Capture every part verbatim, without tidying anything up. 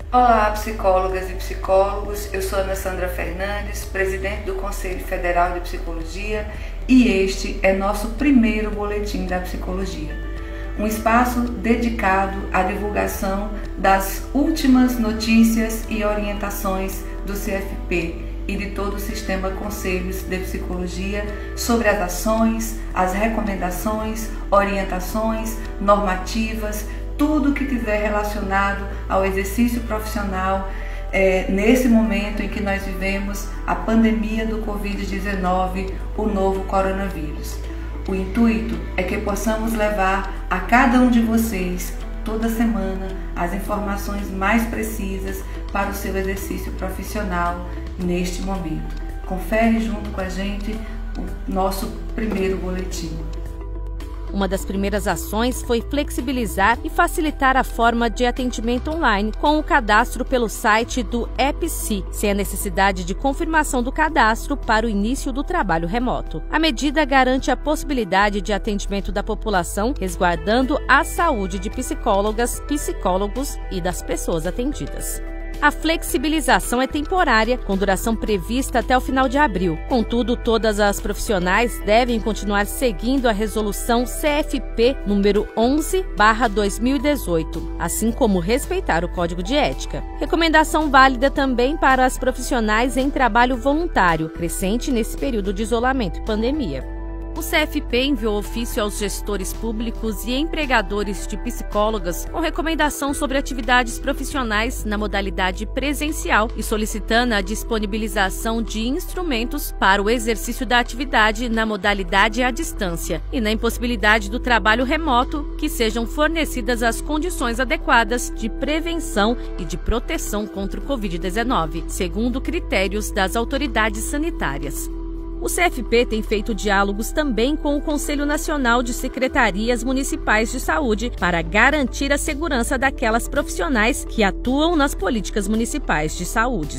Olá, psicólogas e psicólogos, eu sou Ana Sandra Fernandes, presidente do Conselho Federal de Psicologia, e este é nosso primeiro boletim da psicologia, um espaço dedicado à divulgação das últimas notícias e orientações do C F P e de todo o sistema Conselhos de Psicologia sobre as ações, as recomendações, orientações, normativas, tudo que tiver relacionado ao exercício profissional é, nesse momento em que nós vivemos a pandemia do covid dezenove, o novo coronavírus. O intuito é que possamos levar a cada um de vocês, toda semana, as informações mais precisas para o seu exercício profissional neste momento. Confere junto com a gente o nosso primeiro boletim. Uma das primeiras ações foi flexibilizar e facilitar a forma de atendimento online com o cadastro pelo site do EPSI, sem a necessidade de confirmação do cadastro para o início do trabalho remoto. A medida garante a possibilidade de atendimento da população, resguardando a saúde de psicólogas, psicólogos e das pessoas atendidas. A flexibilização é temporária, com duração prevista até o final de abril. Contudo, todas as profissionais devem continuar seguindo a resolução C F P número onze barra dois mil e dezoito, assim como respeitar o Código de Ética. Recomendação válida também para as profissionais em trabalho voluntário, crescente nesse período de isolamento e pandemia. O C F P enviou ofício aos gestores públicos e empregadores de psicólogas com recomendação sobre atividades profissionais na modalidade presencial e solicitando a disponibilização de instrumentos para o exercício da atividade na modalidade à distância e na impossibilidade do trabalho remoto, que sejam fornecidas as condições adequadas de prevenção e de proteção contra o covid dezenove, segundo critérios das autoridades sanitárias. O C F P tem feito diálogos também com o Conselho Nacional de Secretarias Municipais de Saúde para garantir a segurança daquelas profissionais que atuam nas políticas municipais de saúde.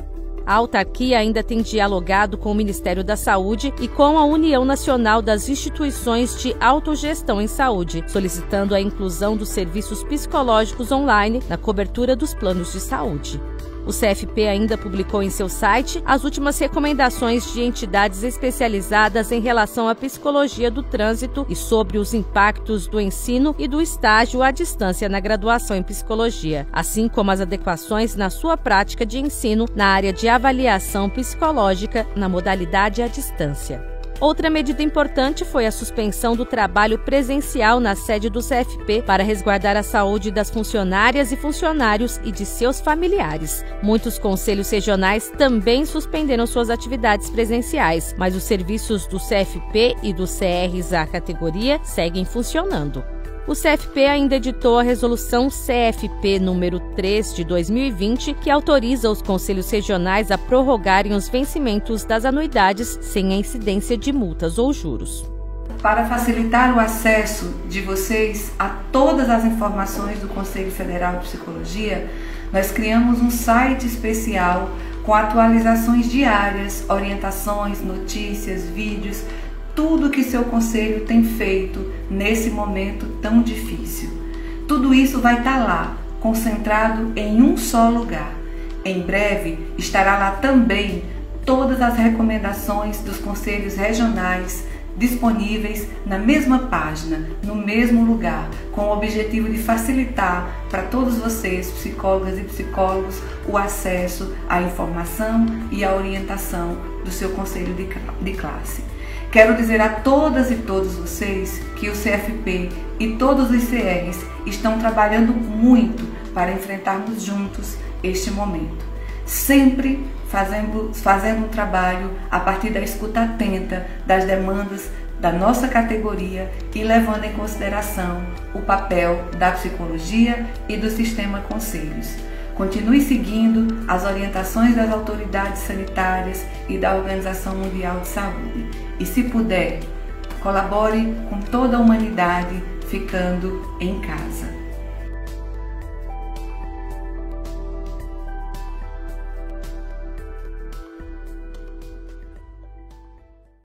A autarquia ainda tem dialogado com o Ministério da Saúde e com a União Nacional das Instituições de Autogestão em Saúde, solicitando a inclusão dos serviços psicológicos online na cobertura dos planos de saúde. O C F P ainda publicou em seu site as últimas recomendações de entidades especializadas em relação à psicologia do trânsito e sobre os impactos do ensino e do estágio à distância na graduação em psicologia, assim como as adequações na sua prática de ensino na área de avaliação psicológica na modalidade à distância. Outra medida importante foi a suspensão do trabalho presencial na sede do C F P para resguardar a saúde das funcionárias e funcionários e de seus familiares. Muitos conselhos regionais também suspenderam suas atividades presenciais, mas os serviços do C F P e do C R S A categoria seguem funcionando. O C F P ainda editou a resolução C F P número três de dois mil e vinte, que autoriza os conselhos regionais a prorrogarem os vencimentos das anuidades sem a incidência de multas ou juros. Para facilitar o acesso de vocês a todas as informações do Conselho Federal de Psicologia, nós criamos um site especial com atualizações diárias, orientações, notícias, vídeos, tudo que seu conselho tem feito nesse momento tão difícil. Tudo isso vai estar lá, concentrado em um só lugar. Em breve estará lá também todas as recomendações dos conselhos regionais disponíveis na mesma página, no mesmo lugar, com o objetivo de facilitar para todos vocês, psicólogas e psicólogos, o acesso à informação e à orientação do seu conselho de classe. Quero dizer a todas e todos vocês que o C F P e todos os C Rs estão trabalhando muito para enfrentarmos juntos este momento, sempre fazendo, fazendo um trabalho a partir da escuta atenta das demandas da nossa categoria e levando em consideração o papel da psicologia e do sistema conselhos. Continue seguindo as orientações das autoridades sanitárias e da Organização Mundial de Saúde. E, se puder, colabore com toda a humanidade ficando em casa.